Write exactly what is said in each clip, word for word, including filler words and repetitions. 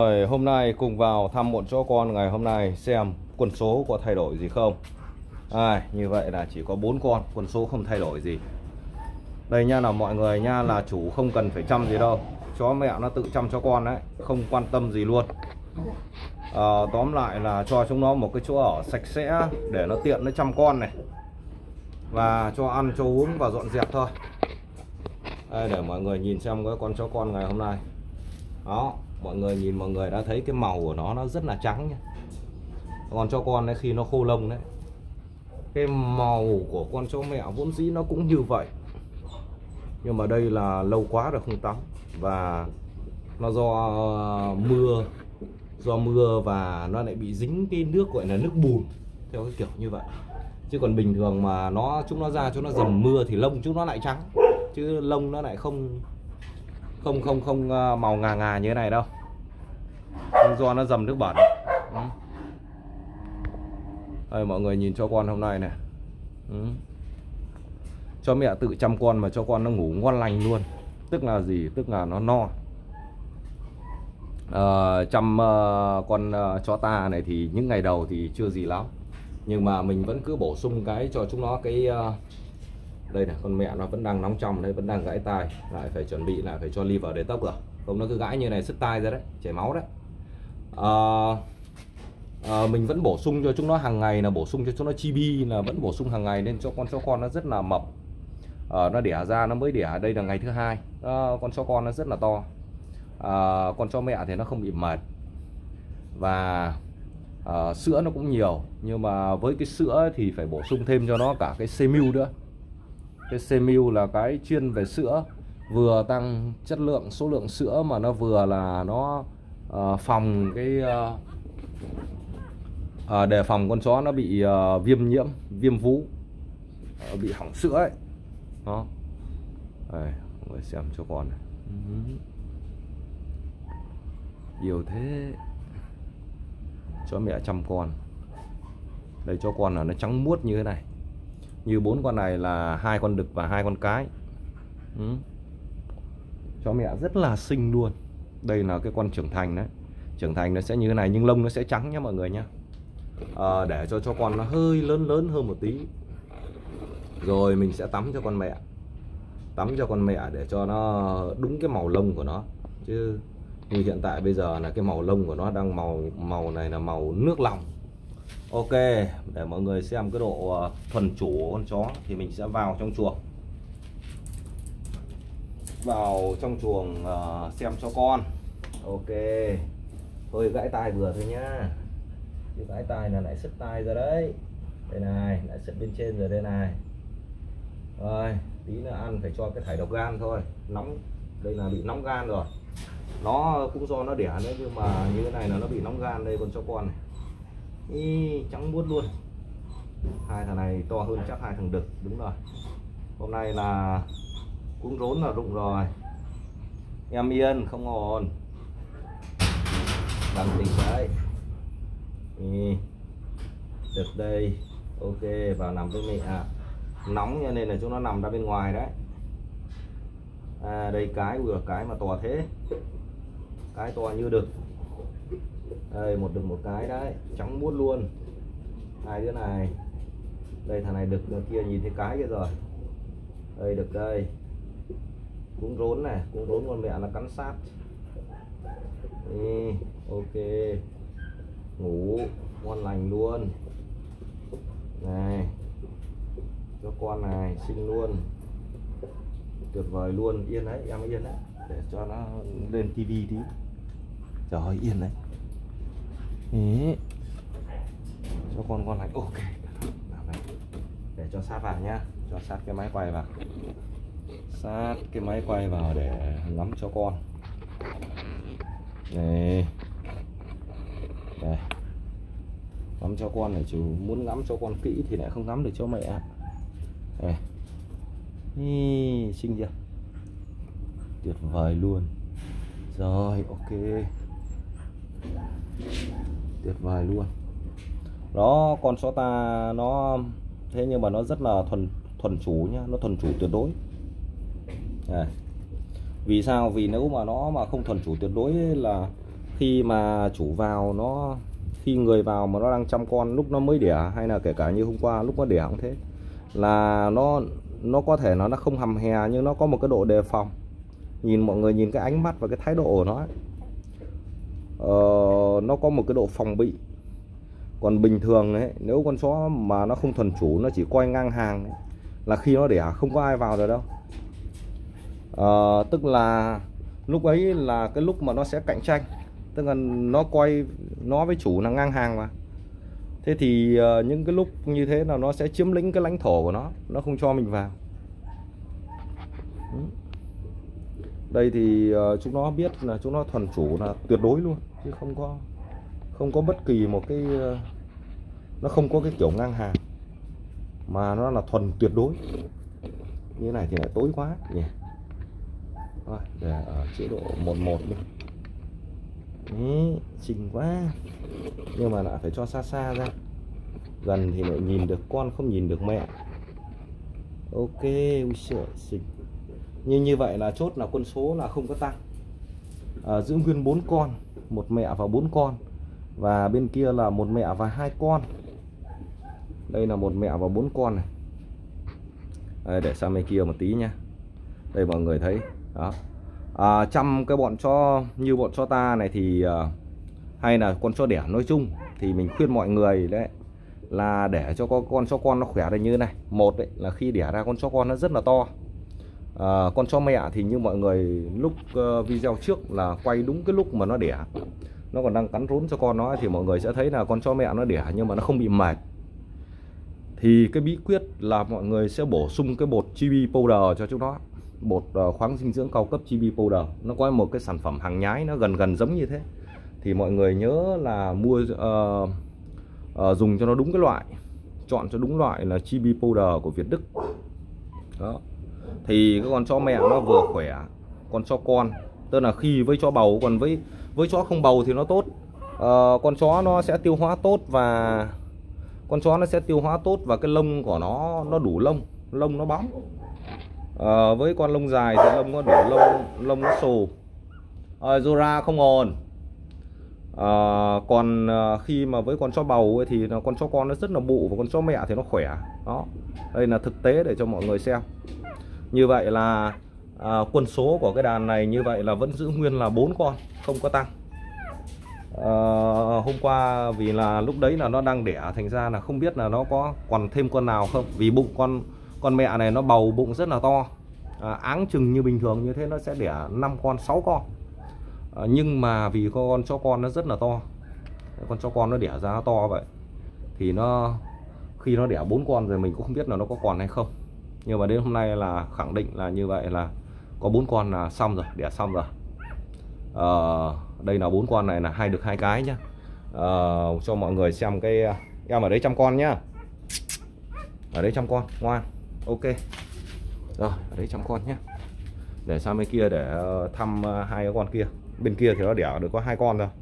Rồi, hôm nay cùng vào thăm một chó con ngày hôm nay xem quân số có thay đổi gì không. À, như vậy là chỉ có bốn con, quân số không thay đổi gì. Đây nha là mọi người nha, là chủ không cần phải chăm gì đâu, chó mẹ nó tự chăm cho con đấy, không quan tâm gì luôn. À, tóm lại là cho chúng nó một cái chỗ ở sạch sẽ để nó tiện nó chăm con này, và cho ăn cho uống và dọn dẹp thôi. Đây, để mọi người nhìn xem cái con chó con ngày hôm nay. Đó, mọi người nhìn, mọi người đã thấy cái màu của nó nó rất là trắng nhá. Con chó con đấy khi nó khô lông đấy, cái màu của con chó mẹ vốn dĩ nó cũng như vậy, nhưng mà đây là lâu quá rồi không tắm, và nó do mưa do mưa và nó lại bị dính cái nước gọi là nước bùn, theo cái kiểu như vậy. Chứ còn bình thường mà nó chúng nó ra cho nó dầm mưa thì lông chúng nó lại trắng, chứ lông nó lại không không không không màu ngà ngà như thế này đâu, nhưng do nó dầm nước bẩn. Ừ. Đây, mọi người nhìn cho con hôm nay này. Ừ. Cho mẹ tự chăm con mà cho con nó ngủ ngon lành luôn. Tức là gì? Tức là nó no. À, chăm uh, con uh, chó ta này thì những ngày đầu thì chưa gì lắm, nhưng mà mình vẫn cứ bổ sung cái cho chúng nó cái uh, đây này, con mẹ nó vẫn đang nóng trong đấy, vẫn đang gãi tai, lại phải chuẩn bị lại phải cho liver để tóc rồi, không nó cứ gãi như này sứt tai ra đấy, chảy máu đấy. À, à, mình vẫn bổ sung cho chúng nó hàng ngày, là bổ sung cho chúng nó chibi, là vẫn bổ sung hàng ngày, nên cho con chó con nó rất là mập. À, nó đẻ ra nó mới đẻ đây là ngày thứ hai. À, con chó con nó rất là to. À, con chó mẹ thì nó không bị mệt, và à, sữa nó cũng nhiều, nhưng mà với cái sữa thì phải bổ sung thêm cho nó cả cái C-Milk nữa. Cái C-Milk là cái chuyên về sữa, vừa tăng chất lượng số lượng sữa mà nó vừa là nó uh, phòng cái uh, uh, đề phòng con chó nó bị uh, viêm nhiễm, viêm vú, uh, bị hỏng sữa ấy. Đó. Đây, mọi người xem cho con này. Nhiều thế. Chó mẹ chăm con. Đây, cho con là nó trắng muốt như thế này. Như bốn con này là hai con đực và hai con cái. Ừ. Chó mẹ rất là xinh luôn. Đây là cái con trưởng thành đấy. Trưởng thành nó sẽ như thế này, nhưng lông nó sẽ trắng nhé mọi người nhé. À, để cho cho con nó hơi lớn lớn hơn một tí, rồi mình sẽ tắm cho con mẹ. Tắm cho con mẹ để cho nó đúng cái màu lông của nó. Chứ như hiện tại bây giờ là cái màu lông của nó đang màu màu này là màu nước lòng. Ok, để mọi người xem cái độ thuần chủ của con chó thì mình sẽ vào trong chuồng. Vào trong chuồng uh, xem cho con. Ok. Thôi gãi tai vừa thôi nhá. Cái gãi tai là lại sứt tai rồi đấy. Đây này, lại sứt bên trên rồi đây này. Rồi, tí nữa ăn phải cho cái thải độc gan thôi. Nóng, đây là bị nóng gan rồi. Nó cũng do nó đẻ nữa, nhưng mà như thế này là nó bị nóng gan. Đây con chó con này. Ý, trắng muốt luôn. Hai thằng này to hơn chắc hai thằng đực, đúng rồi. Hôm nay là cũng rốn là rụng rồi. Em yên, không ổn. Bằng tình đấy. Ý, đực đây. Ok, vào nằm với mẹ. Nóng cho nên là chúng nó nằm ra bên ngoài đấy. À, đây cái vừa cái mà to thế. Cái to như đực. Đây, một đực một cái đấy, trắng muốt luôn. Hai đứa này. Đây thằng này đực, đằng kia nhìn thấy cái kia rồi. Đây đực đây. Cũng rốn này, cũng rốn con mẹ là cắn sát. Đi, ok. Ngủ ngon lành luôn. Này. Cho con này xinh luôn. Tuyệt vời luôn, yên đấy, em yên đấy. Để cho nó lên tivi tí. Trời, yên đấy. Ý. Cho con con này, ok. Để cho sát vào nhá, cho sát cái máy quay vào, sát cái máy quay vào để ngắm cho con. Đây, đây, ngắm cho con này, chú muốn ngắm cho con kỹ thì lại không ngắm được cho mẹ. Đây, ý, xinh chưa, tuyệt vời luôn. Rồi, ok, tuyệt vời luôn. Đó, con chó ta nó thế nhưng mà nó rất là thuần thuần chủ nhá, nó thuần chủ tuyệt đối. À, vì sao? Vì nếu mà nó mà không thuần chủ tuyệt đối là khi mà chủ vào nó, khi người vào mà nó đang chăm con lúc nó mới đẻ, hay là kể cả như hôm qua lúc nó đẻ cũng thế, là nó nó có thể nó nó không hầm hè nhưng nó có một cái độ đề phòng. Nhìn mọi người nhìn cái ánh mắt và cái thái độ của nó ấy. Ờ, nó có một cái độ phòng bị. Còn bình thường ấy, nếu con chó mà nó không thuần chủ, nó chỉ quay ngang hàng ấy, là khi nó đẻ không có ai vào rồi đâu. Ờ, tức là lúc ấy là cái lúc mà nó sẽ cạnh tranh, tức là nó quay, nó với chủ là ngang hàng mà. Thế thì uh, những cái lúc như thế là nó sẽ chiếm lĩnh cái lãnh thổ của nó, nó không cho mình vào. Đây thì uh, chúng nó biết là chúng nó thuần chủ là tuyệt đối luôn, chứ không có không có bất kỳ một cái uh, nó không có cái kiểu ngang hàng, mà nó là thuần tuyệt đối. Như thế này thì lại tối quá nhỉ. Rồi, để ở chế độ một một đi. Đấy, xinh quá. Nhưng mà lại phải cho xa xa ra. Gần thì lại nhìn được con, không nhìn được mẹ. Ok, ui giời, xinh. Như như vậy là chốt là quân số là không có tăng. À, giữ nguyên bốn con, một mẹ và bốn con. Và bên kia là một mẹ và hai con. Đây là một mẹ và bốn con này. Đây, để sang bên kia một tí nha. Đây mọi người thấy đó. À, trăm cái bọn chó như bọn chó ta này thì uh, hay là con chó đẻ nói chung, thì mình khuyên mọi người đấy là để cho con con chó con nó khỏe đây như thế này. Một đấy là khi đẻ ra con chó con nó rất là to. À, con chó mẹ thì như mọi người lúc uh, video trước là quay đúng cái lúc mà nó đẻ, nó còn đang cắn rốn cho con nó, thì mọi người sẽ thấy là con chó mẹ nó đẻ nhưng mà nó không bị mệt. Thì cái bí quyết là mọi người sẽ bổ sung cái bột chibi powder cho chúng nó, bột uh, khoáng dinh dưỡng cao cấp chibi powder. Nó có một cái sản phẩm hàng nhái nó gần gần giống như thế, thì mọi người nhớ là mua uh, uh, dùng cho nó đúng cái loại, chọn cho đúng loại là chibi powder của Việt Đức đó. Thì cái con chó mẹ nó vừa khỏe, con chó con tức là khi với chó bầu, còn với với chó không bầu thì nó tốt. Uh, con chó nó sẽ tiêu hóa tốt, và con chó nó sẽ tiêu hóa tốt và cái lông của nó nó đủ lông, lông nó bóng. À, với con lông dài thì lông nó đủ lông, lông nó xù. À, Zora không ồn. À, còn à, khi mà với con chó bầu ấy, thì con chó con nó rất là bụ, và con chó mẹ thì nó khỏe. Đó, đây là thực tế để cho mọi người xem. Như vậy là à, quân số của cái đàn này như vậy là vẫn giữ nguyên là bốn con, không có tăng. À, hôm qua vì là lúc đấy là nó đang đẻ, thành ra là không biết là nó có còn thêm con nào không. Vì bụng con con mẹ này nó bầu bụng rất là to. À, áng chừng như bình thường như thế nó sẽ đẻ năm con, sáu con. À, nhưng mà vì con chó con nó rất là to, con chó con nó đẻ ra nó to vậy, thì nó khi nó đẻ bốn con rồi mình cũng không biết là nó có còn hay không. Nhưng mà đến hôm nay là khẳng định là như vậy, là có bốn con là xong rồi, đẻ xong rồi. À, đây là bốn con này là hai được hai cái nhá. À, cho mọi người xem cái em ở đấy chăm con nhá, ở đấy chăm con ngoan. Ok rồi, ở đấy chăm con nhé. Để sang bên kia để thăm hai cái con kia. Bên kia thì nó đẻ được có hai con thôi.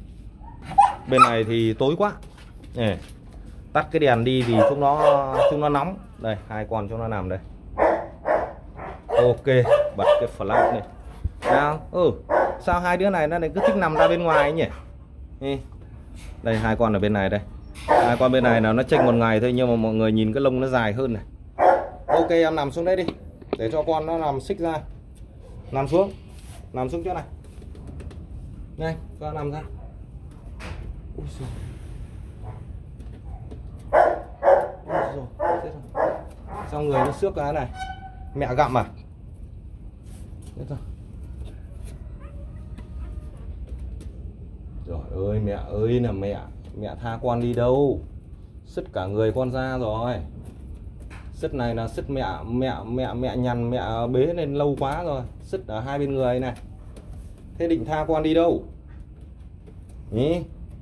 Bên này thì tối quá. Nè, tắt cái đèn đi thì chúng nó chúng nó nóng. Đây, hai con chúng nó nằm đây. Ok, bật cái flash này. Nào, ừ, sao hai đứa này nó lại cứ thích nằm ra bên ngoài ấy nhỉ? Đây, hai con ở bên này đây. Hai con bên này là nó chênh một ngày thôi, nhưng mà mọi người nhìn cái lông nó dài hơn này. Ok, em nằm xuống đây đi, để cho con nó nằm xích ra. Nằm xuống, nằm xuống chỗ này. Này, cho nó nằm ra. Ui giời. Ui giời, sao người nó xước cái này. Mẹ gặm à? Chết rồi. Trời ơi, mẹ ơi là mẹ. Mẹ tha con đi đâu. Sứt cả người con ra rồi. Sứt này là sứt mẹ mẹ mẹ mẹ nhằn, mẹ bế lên lâu quá rồi. Sứt ở hai bên người này. Thế định tha con đi đâu? Nhỉ?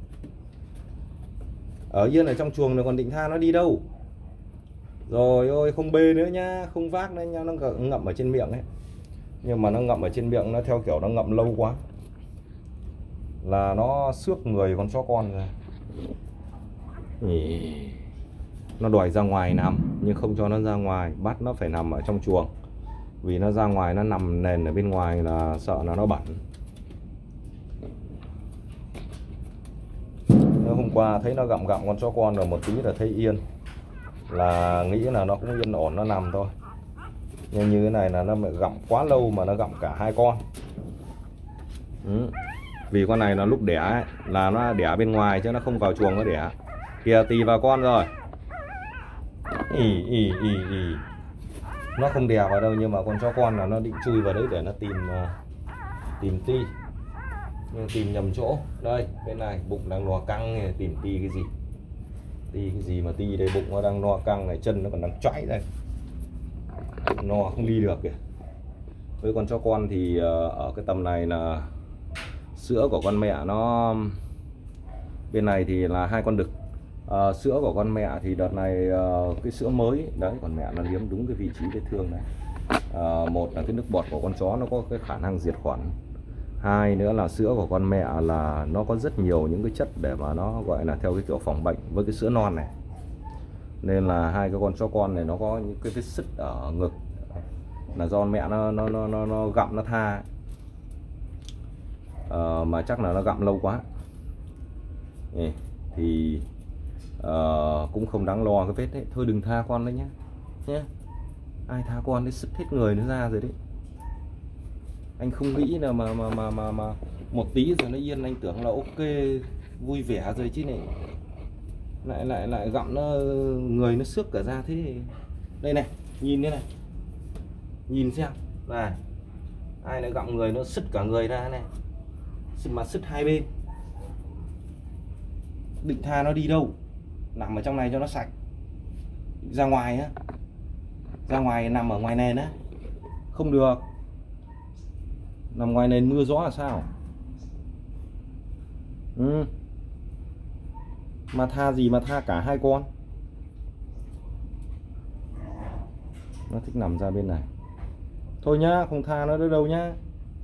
Ở yên ở trong chuồng này còn định tha nó đi đâu? Rồi ôi, không bê nữa nhá, không vác nữa nhá, nó ngậm ở trên miệng ấy. Nhưng mà nó ngậm ở trên miệng, nó theo kiểu nó ngậm lâu quá là nó xước người con chó con rồi. Nhỉ? Nó đòi ra ngoài nằm, nhưng không cho nó ra ngoài, bắt nó phải nằm ở trong chuồng. Vì nó ra ngoài nó nằm nền ở bên ngoài là sợ là nó bẩn. Nếu hôm qua thấy nó gặm gặm con chó con rồi một tí là thấy yên, là nghĩ là nó cũng yên ổn, nó nằm thôi. Nhưng như thế này là nó gặm quá lâu mà nó gặm cả hai con. Ừ. Vì con này nó lúc đẻ ấy, là nó đẻ bên ngoài chứ nó không vào chuồng nó đẻ. Kìa tì vào con rồi. Ý, ý, ý, ý. Nó không đè vào đâu, nhưng mà con chó con là nó định chui vào đấy để nó tìm tìm ti. Nhưng tìm nhầm chỗ. Đây, bên này bụng đang no căng này, tìm ti cái gì? Ti cái gì mà ti đây, bụng nó đang no căng này, chân nó còn đang choãi đây. No không đi được kìa. Với con chó con thì ở cái tầm này là sữa của con mẹ nó, bên này thì là hai con đực. À, sữa của con mẹ thì đợt này uh, cái sữa mới đấy, còn mẹ nó liếm đúng cái vị trí vết thương này. À, một là cái nước bọt của con chó nó có cái khả năng diệt khuẩn, hai nữa là sữa của con mẹ là nó có rất nhiều những cái chất để mà nó gọi là theo cái kiểu phòng bệnh với cái sữa non này, nên là hai cái con chó con này nó có những cái vết sứt ở ngực là do mẹ nó nó nó nó, nó gặm nó tha. À, mà chắc là nó gặm lâu quá. Ê, thì uh, cũng không đáng lo cái vết đấy, thôi đừng tha con đấy nhé nhé. Ai tha con đấy sứt hết người nó ra rồi đấy. Anh không nghĩ là mà mà mà mà mà một tí rồi nó yên, anh tưởng là ok vui vẻ rồi chứ này, lại lại lại gặm nó người nó xước cả ra thế. Đây này, nhìn đây này, nhìn xem này, ai lại gặm người nó sứt cả người ra này, mà sứt hai bên. Định tha nó đi đâu, nằm ở trong này cho nó sạch, ra ngoài á, ra ngoài nằm ở ngoài nền á, không được. Nằm ngoài nền mưa gió là sao? Ừ. Mà tha gì mà tha cả hai con. Nó thích nằm ra bên này. Thôi nhá, không tha nó đâu nhá,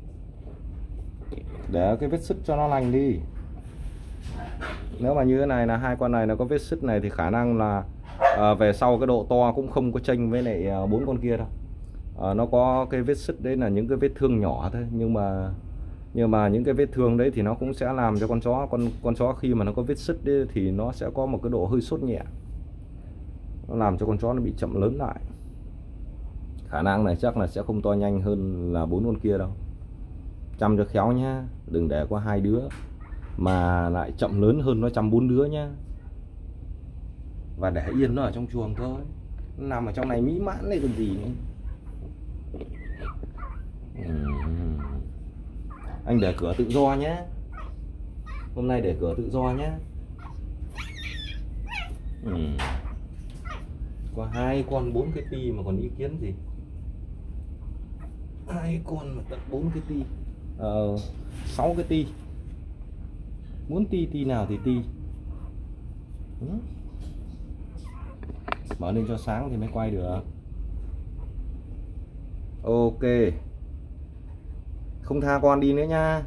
để cái vết sứt cho nó lành đi. Nếu mà như thế này là hai con này nó có vết sứt này thì khả năng là à, về sau cái độ to cũng không có chênh với lại à, bốn con kia đâu. À, nó có cái vết sứt đấy là những cái vết thương nhỏ thôi, nhưng mà nhưng mà những cái vết thương đấy thì nó cũng sẽ làm cho con chó con con chó khi mà nó có vết sứt đấy, thì nó sẽ có một cái độ hơi sốt nhẹ, nó làm cho con chó nó bị chậm lớn lại. Khả năng này chắc là sẽ không to nhanh hơn là bốn con kia đâu. Chăm cho khéo nhá, đừng để có hai đứa mà lại chậm lớn hơn nó chăm bốn đứa nhá. Và để yên nó ở trong chuồng thôi, nó nằm ở trong này mỹ mãn này còn gì nữa. uhm. Anh để cửa tự do nhé, hôm nay để cửa tự do nhé. uhm. Có hai con bốn cái ti mà còn ý kiến gì. Hai con mà tận bốn cái ti, ờ, sáu cái ti, muốn ti ti nào thì ti. ừ. Mở lên cho sáng thì mới quay được. Ok, không tha con đi nữa nha,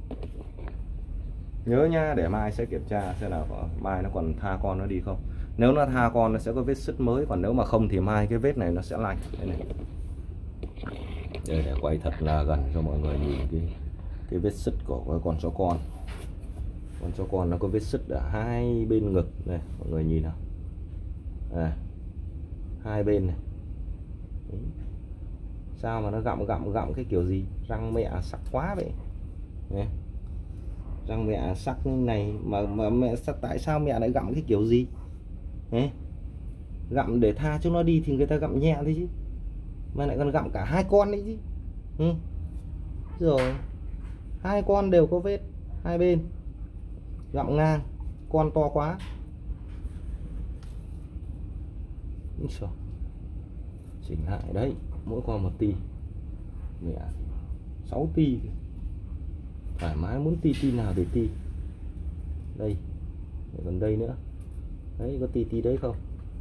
nhớ nha, để mai sẽ kiểm tra xem nào mai nó còn tha con nó đi không. Nếu nó tha con nó sẽ có vết sứt mới, còn nếu mà không thì mai cái vết này nó sẽ lành. Đây này, đây để quay thật là gần cho mọi người nhìn cái cái vết sứt của con chó con. Con chó con nó có vết sứt ở hai bên ngực này, mọi người nhìn nào, à, hai bên này. Đấy. Sao mà nó gặm gặm gặm cái kiểu gì, răng mẹ sắc quá vậy. Đấy. Răng mẹ sắc như này mà mà mẹ sắc, tại sao mẹ lại gặm cái kiểu gì? Đấy. Gặm để tha cho nó đi thì người ta gặm nhẹ thôi chứ, mà lại còn gặm cả hai con đấy chứ. Ừ. Rồi hai con đều có vết hai bên, gặm ngang, con to quá. Chỉnh lại đấy, mỗi con một ti, mẹ sáu ti, thoải mái, muốn ti ti nào thì ti. Đây còn đây nữa đấy, có ti ti đấy không?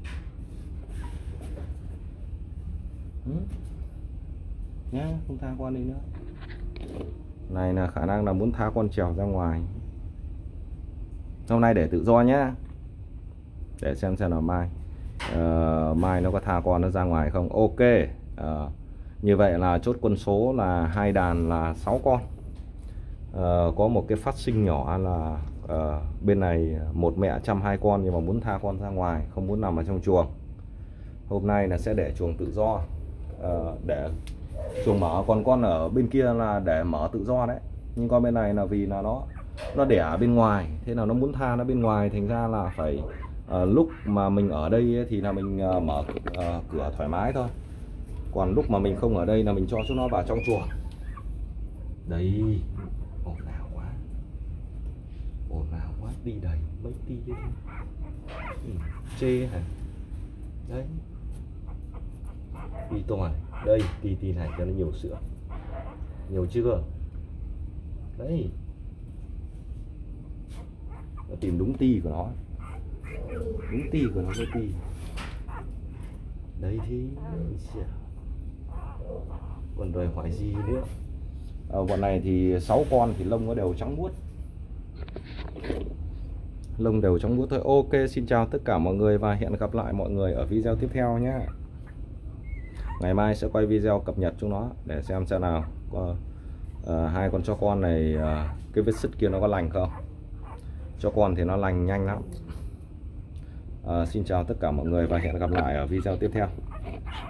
Ừ. Nhá, không tha con đi nữa. Này là khả năng là muốn tha con trèo ra ngoài. Hôm nay để tự do nhá, để xem xem là mai uh, mai nó có tha con nó ra ngoài không. Ok, uh, như vậy là chốt quân số là hai đàn là sáu con. Uh, có một cái phát sinh nhỏ là uh, bên này một mẹ chăm hai con nhưng mà muốn tha con ra ngoài, không muốn nằm ở trong chuồng. Hôm nay là sẽ để chuồng tự do, uh, để chuồng mở, còn con ở bên kia là để mở tự do đấy. Nhưng con bên này là vì là nó nó đẻ ở bên ngoài, thế nào nó muốn tha nó bên ngoài, thành ra là phải uh, lúc mà mình ở đây ấy, thì là mình uh, mở uh, cửa thoải mái thôi. Còn lúc mà mình không ở đây là mình cho chúng nó vào trong chuồng. Đấy, ồn ào quá, ồn ào quá, đi đầy mấy tí đi. Ừ, chê hả? Đấy, đi toàn đây, tí tí này cho nó nhiều sữa, nhiều chưa? Đấy, nó tìm đúng ti của nó, đúng ti của nó cái ti. Đấy thì còn đòi hỏi gì nữa. À, bọn này thì sáu con thì lông nó đều trắng muốt, lông đều trắng muốt thôi. Ok, xin chào tất cả mọi người và hẹn gặp lại mọi người ở video tiếp theo nhé. Ngày mai sẽ quay video cập nhật chúng nó để xem xem nào có, uh, hai con chó con này uh, cái vết sứt kia nó có lành không. Cho con thì nó lành nhanh lắm. Uh, xin chào tất cả mọi người và hẹn gặp lại ở video tiếp theo.